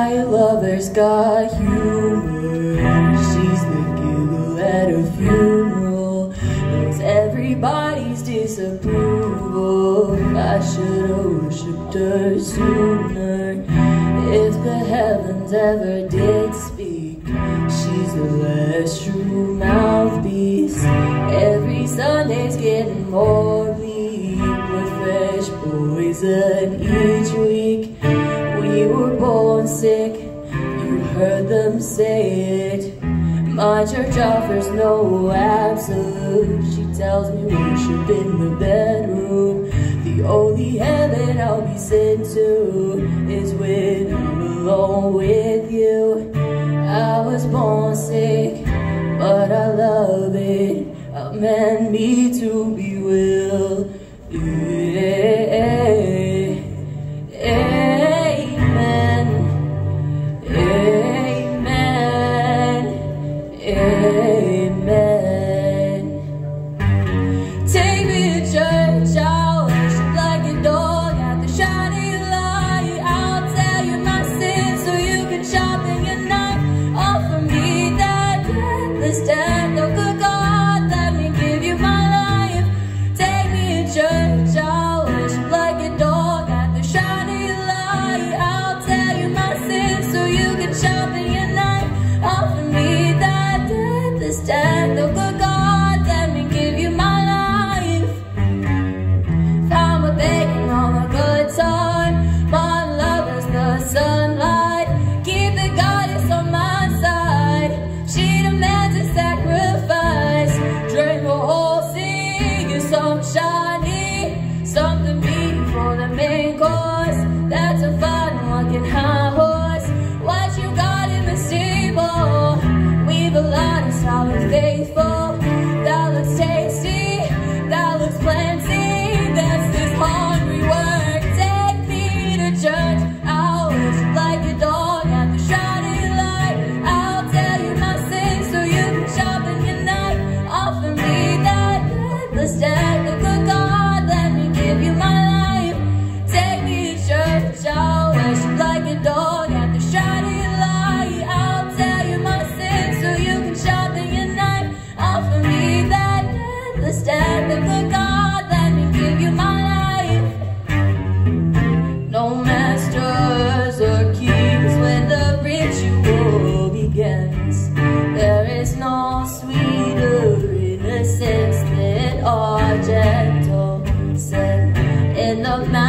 My lover's got humor. She's the giggle at a funeral. Knows everybody's disapproval. I should've worshipped her sooner. If the heavens ever did speak, she's the last true mouthpiece. Every Sunday's getting more bleak, with fresh poison each week. We were born sick, you heard them say it. My church offers no absolute. She tells me worship in the bedroom. The only heaven I'll be sent to is when I'm alone with you. I was born sick, but I love it. I meant me to be well. Amen. Amen. Amen. Take me to church, I'll worship like a dog at the shining light. I'll tell you my sins so you can sharpen your knife. Offer me that deathless death, oh good God, let me give you my life. Take me to church, I'll worship like a dog at the shining light. I'll tell you my sins so you can sharpen your knife. Offer me that deathless death, oh good God, let me give you my life. I'm a begging on a good time. My love is the sunlight. Keep the goddess on my side. She demands a sacrifice. Drink a whole sea, you some shiny, something meaty for the main course. That's a fine one can high horse. What you got in the stable? We've a lot of solid faithful. That looks tasty, that looks plenty. That's this hungry work. Take me to church, I'll worship like a dog at the shining light. I'll tell you my sins so you can sharpen your knife. Offer me that deathless death, oh good God, let me give you my life. Take me to church, I'll worship like a dog at the shining light. I'll tell you my sins so you can sharpen your knife. Offer me that deathless death, oh good God, let me give you my life. No masters or keys when the ritual begins. There is no sweeter innocence than our gentle sin in the